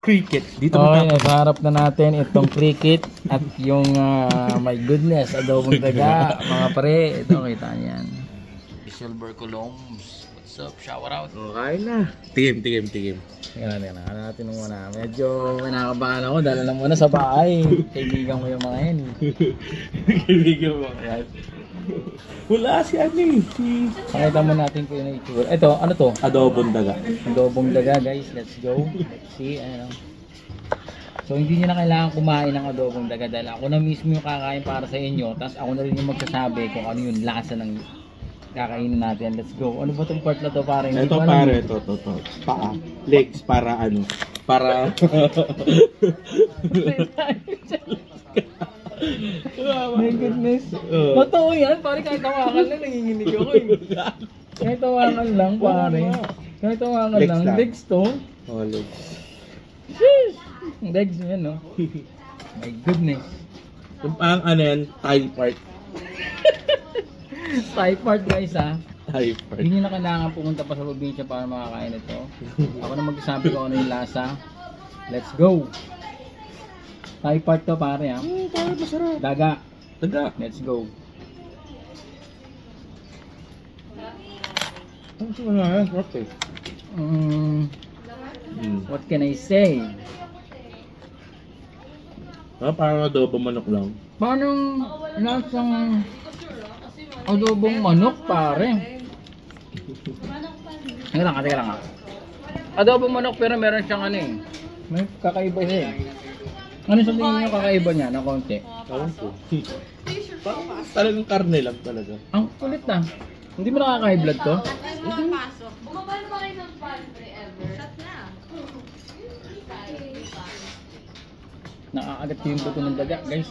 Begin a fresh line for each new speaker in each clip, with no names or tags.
cricket. Dito
Okay, nasa na natin itong cricket at yung my goodness, adobong daga. Mga pare, ito kita niyan. Silver Colombs. What's up? Shower out.
Okay na. Tigim.
Tingnan natin muna. Medyo kinakabahan ako dahil alam mo na sa bahay. Kaibigan ko yung mga yan.
Kaibigan mo. Wala si ano
Pakita mo natin kung yung itsura. Ito, ano to?
Adobong daga.
Adobong daga guys. Let's go. Let's see. Ano. So hindi nyo na kailangan kumain ng adobong daga dahil ako na mismo yung kakain para sa inyo. Tapos ako na rin yung magsasabi kung ano yung lasa ng kakainin natin. Let's go. Ano ba itong part na to pare?
Ito pare, ito. Paa. Legs para ano? Para...
My goodness. Totoo yan. Pare kahit tawakan lang nanginginig ako eh. Kahit tawakan lang pare. Kahit tawakan lang. Legs to.
Oh, legs.
Sheesh! Legs yan no. My goodness.
Yung pang ano yan, thigh part.
Thigh part guys ha.
Thigh part.
Hindi nyo na kailangan pumunta pa sa probinsya para makakain ito. Ako na magsasabi ko ano yung lasa. Let's go! Thigh part to pare ha.
Pare masarap.
Daga.
Let's
go.
Ano sa mga yan?
What can I say?
Parang adobo manok lang.
Paano lasang adobong manok pare? Teka lang. Adobong manok pero meron siyang ano eh. May kakaiba siya eh. Ano sa tingin nyo kakaiba niya na konti?
Tawag ko. Talagang karne lang talaga.
Ang kulit na. Hindi mo nakaka-high blood to?
Bumabal ba kayo ng pantry ever? Shot na.
Nakakagat ko yung buto ng daga guys.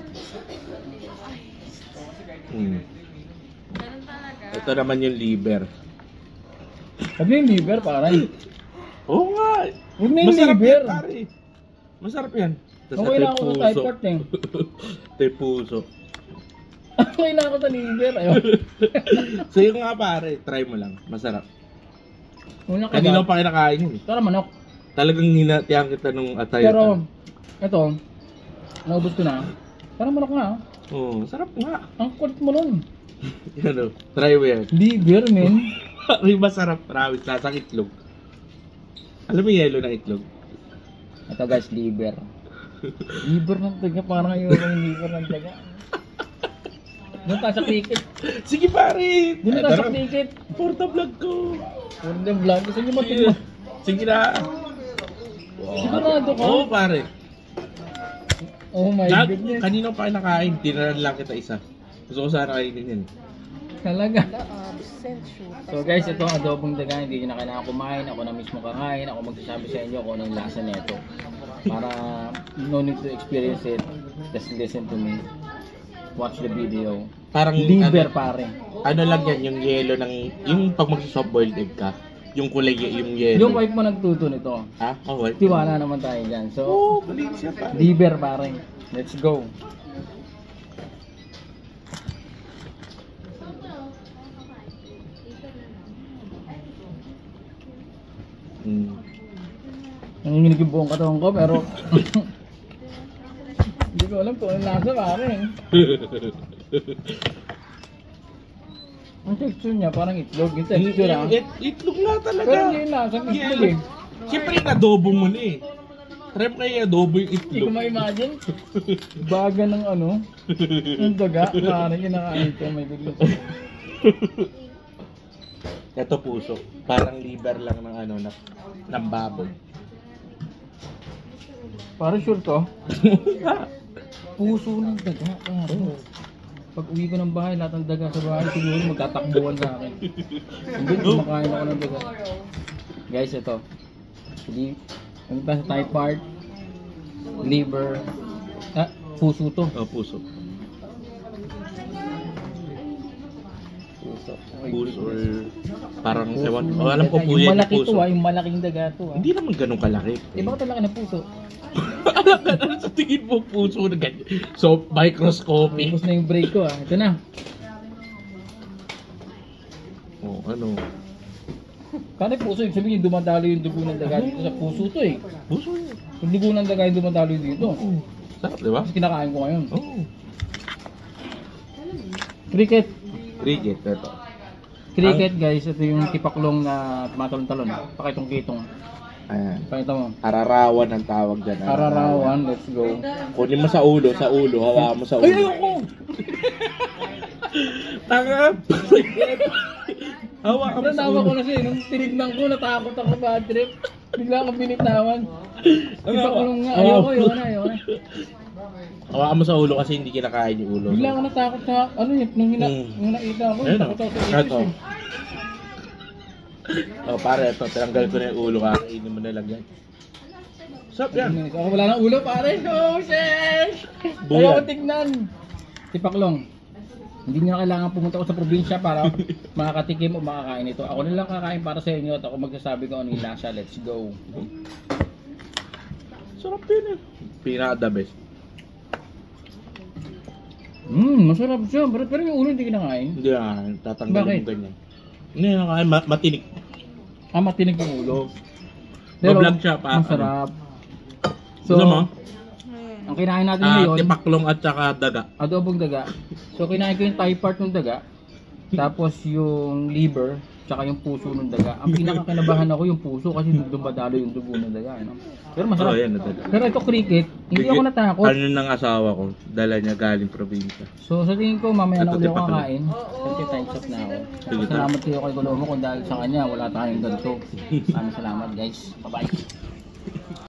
Ganun talaga.
Ito naman yung liver.
Sabi yung liver pare.
Oo nga.
Huwag na yung
Masarap
liver.
yan, pare. Masarap yan. Tas
Okay
ito
na ako
yung
sa type part eh.
Ito yung puso.
Okay na ako sa liver. Ayun.
So yung nga pare, try mo lang. Masarap.
Una ka
Kanina
ba?
pa kinakain yun.
Tara manok.
Talagang hinatihan kita nung atay.
Pero, ito, naubos ko na. Parang manok nga.
Oo, sarap nga.
Ang kulit mo nun.
Yan o, try mo yan.
Liver, men.
Ay, masarap. Promise, lasang itlog. Alam mo yung yellow ng itlog?
Ito guys, liver. Liver ng taga, parang ayoko yung liver ng taga. Doon tayo sa cricket.
Sige pare!
Doon tayo sa cricket.
Porta vlog ko.
For the vlog. Gusto nyo matigman?
Sige na.
Sigurado ka?
Oo pare.
Oh my goodness.
Kanina pa kinakain, tinaran lang kita isa. Gusto ko sana kainin yan.
Talaga. So guys, ito ang adobong daga. Hindi nyo na kailangan kumain. Ako na mismo kakain. Ako magsasabi sa inyo kung anong lasa nito. Para no need to experience it. Just listen to me. Watch the video.
Parang
liver pare.
Ano lang yan, yung yellow ng, yung pag mag-soft boiled egg ka, yung kulay, yung yellow.
Yung wife mo nagtuto nito.
Ha? Oh, white.
Tiwala naman tayo dyan. So,
Oo, malinis siya pare.
liver pare. Let's go. Nanginginig yung buong katawan ko pero hindi ko alam kung anong lasa pare. Ang texture niya parang itlog. Yung texture ah.
Itlog nga talaga.
Pero hindi yung lasa ng itlog eh.
Siyempre yung adobo mo na eh. Try mo kayo adobo yung
Hindi ko
itlog.
ma-imagine. Baga ng ano. Yung daga. Parang kinakain ko. May goodness.
Ito puso. Parang liver lang ng ano, ng baboy.
Parang sure to. Puso ng daga. Parang. Pag uwi ko ng bahay, lahat ng daga sa bahay, siguro magtatakbuhan sa akin. Hindi, kumakain ako ng daga. Guys, ito. Ang sa thigh part, liver, puso to.
Oh, puso. Puso or parang ewan. Oh, alam ko po yan yung
malaki
puso.
to yung malaking daga to
Hindi naman ganun kalaki.
bakit talaki ng puso?
Ano sa tingin mo puso na ganyan? So, microscopic.
Tapos na yung break ko Ito na.
Oh, ano?
Kada puso, ibig sabihin dumadalo yung dugo ng daga dito sa puso to eh.
Puso.
Yung dugo ng daga yung dumadalo dito.
Sarap, di ba?
Tapos kinakain ko ngayon.
Oo.
Cricket.
Cricket, ito.
Cricket guys, ito yung tipaklong na tumatalon-talon. Pakitong-kitong.
Ayan.
Pakita mo.
Ararawan ang tawag dyan.
Ararawan, let's go.
Kunin mo sa ulo, hawakan mo sa ulo.
Ay, ayoko!
Tanga! Hawakan mo sa
Natawa
ulo.
ko kasi, nung tinignan ko, natakot ako bad trip. Bigla akong binitawan. Tipaklong nga, ayoko na.
Hawakan mo sa ulo kasi hindi kinakain yung ulo.
Bigla ako natakot sa, ano yun, nung nakita ko,
Ayun,
natakot ako sa
ito.
isip.
Oh, pare, ito. Tinanggal ko na yung ulo. Kakainin mo na lang yan. Sarap yan.
Ako wala ng ulo pare. Oh shit!
Buyan.
Ayoko tignan. Tipaklong. Hindi nyo kailangan pumunta ko sa probinsya para makakatikim o makakain ito. Ako na lang kakain para sa inyo at ako magsasabi ko ano yung lasa. Let's go.
Sarap yun eh. Pinaka-the best.
Masarap siya. Pero yung ulo hindi kinakain.
Hindi na, tatanggalin
Bakit?
mo ganyan. Hindi na kaya matinik.
Matinig yung ulo.
Mablog siya pa.
Masarap.
So, ano mo?
Ang kinain natin ngayon,
Tipaklong at saka daga.
adobong daga. So kinain ko yung thigh part ng daga, tapos yung liver, tsaka yung puso ng daga. Ang pinakakinabahan ako yung puso kasi dumadalo yung dugo ng daga. Ano? Pero masarap.
Oh, yan, nadala.
Pero ito cricket, hindi ako natakot.
Ano ng asawa ko? Dala niya galing probinsya.
So sa tingin ko mamaya na
Ito,
ulit ako
tipaklong.
kakain. Kasi time's up na ako.
Sige,
Salamat kayo kay Golomo kung dahil sa kanya wala tayong ganito. Maraming salamat guys. Bye bye.